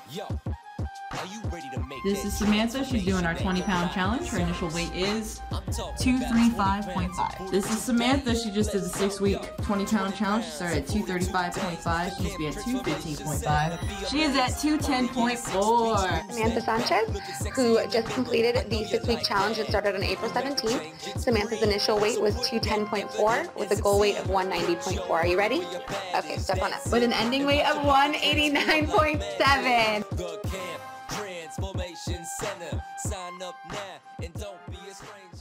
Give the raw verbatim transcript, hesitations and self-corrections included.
This is Samantha. She's doing our twenty pound challenge. Her initial weight is two thirty-five point five. This is Samantha. She just did the six week twenty pound challenge. She started at two thirty-five point five. She needs to be at two fifteen point five. She is at two ten point four. Samantha Sanchez, who just completed the six week challenge that started on April seventeenth. Samantha's initial weight was two ten point four with a goal weight of one ninety point four. Are you ready? Okay, step on up. With an ending weight of one eighty-nine point seven. Transformation Center. Sign up now and don't be a stranger.